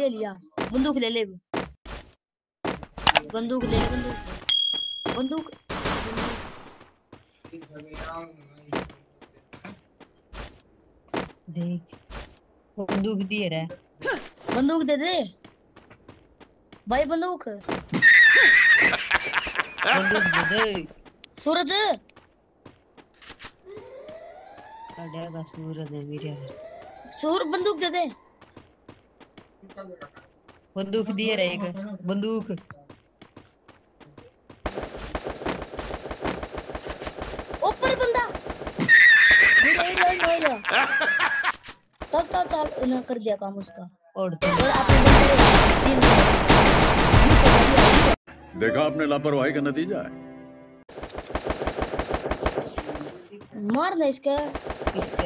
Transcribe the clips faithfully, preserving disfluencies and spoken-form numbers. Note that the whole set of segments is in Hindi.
ले लिया। बंदूक ले ले, बंदूक ले ले, बंदूक बंदूक देख बंदूक दे रहा है, बंदूक दे दे भाई, बंदूक बंदूक दे दे। सूरज कड़ेगा सूरज है मेरे, सूर बंदूक दे दे। बंदूक दे रहा है एक बंदूक। ऊपर बंदा चल चल चल, उन्हें कर दिया काम उसका। और और आपने देखा आपने लापरवाही का नतीजा है। मारना इसका, इसका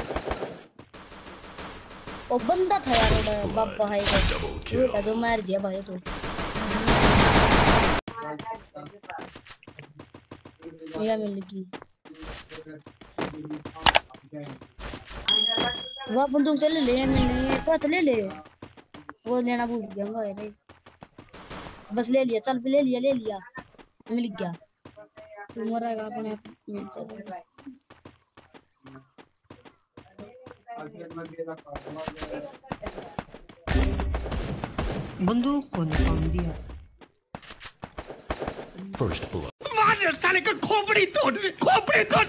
वो बंदा था यार, बाबा भाई का बेटा जो मार दिया भाई। तो मेरा मिल गई वो बंदूक, चले ले मैंने तो ले ले, वो लेना भूल गया भाई। बस ले लिया, चल ले लिया, ले लिया, मिल गया। तू मरेगा अपने आप मिल जाएगा। बंदूक को निकाल दिया। First blood. मार साले का खोपड़ी तोड़, खोपड़ी तोड़।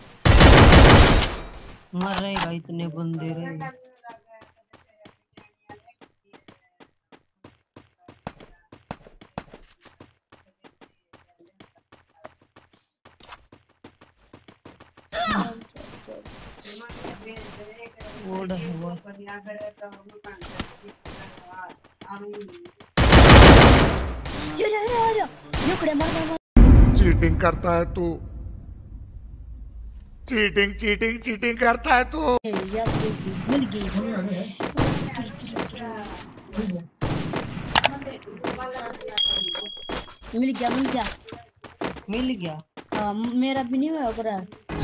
मर रहेगा इतने बंदे रहे। ओड़ा हुआ ये ये ये ये खड़े मार मार। चीटिंग करता है तू, चीटिंग चीटिंग चीटिंग करता है तू। मिल गई, मिल गया, मिल गया, मिल गया। हाँ मेरा भी नहीं हुआ पूरा।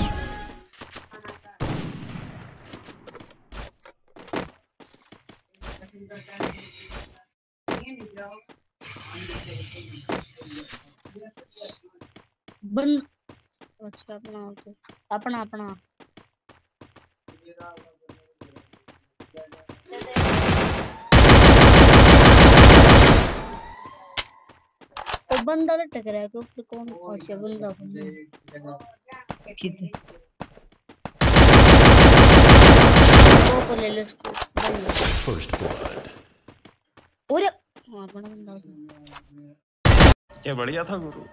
बन अच्छा अपना अपना अपना तो बंदा लटक रहा है कि ऊपर कौन अच्छा बंदा कितने वो को ले ले इसको। First blood. और हाँ बड़ा बंदा क्या बढ़िया था गुरु।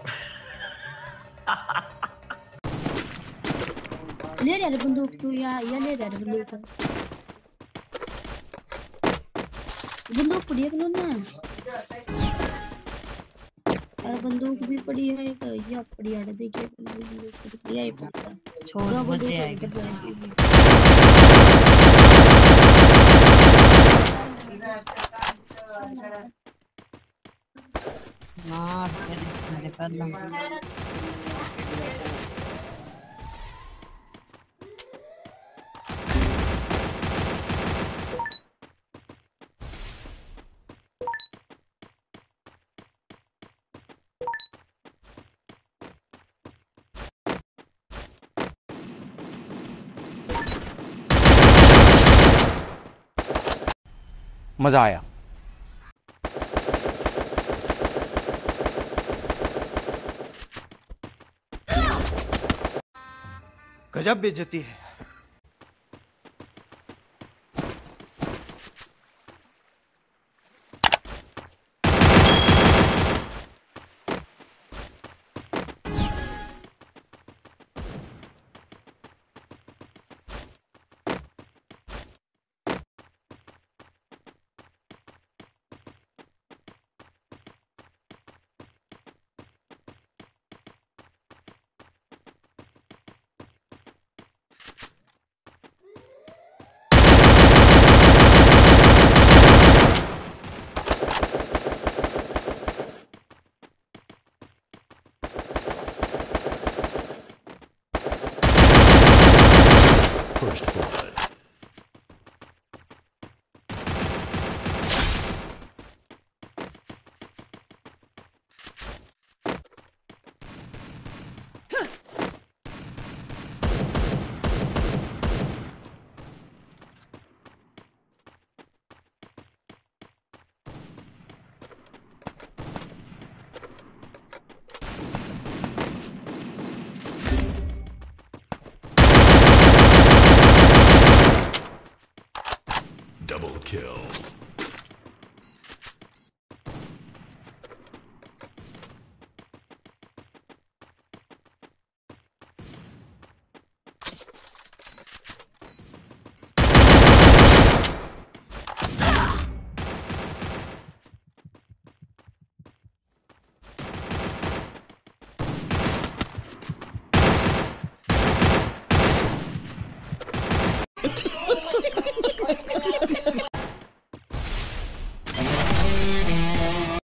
ले ले बंदूक तू, या या ले ले बंदूक, बंदूक पड़ी है ना। अरे बंदूक भी पड़ी है, या पड़ी है, देखिए बंदूक पड़ी है, पता छोड़ बजे आएगा। मार मेरे कर ला। मजा आया। गजब बेइज्जती है। First blood.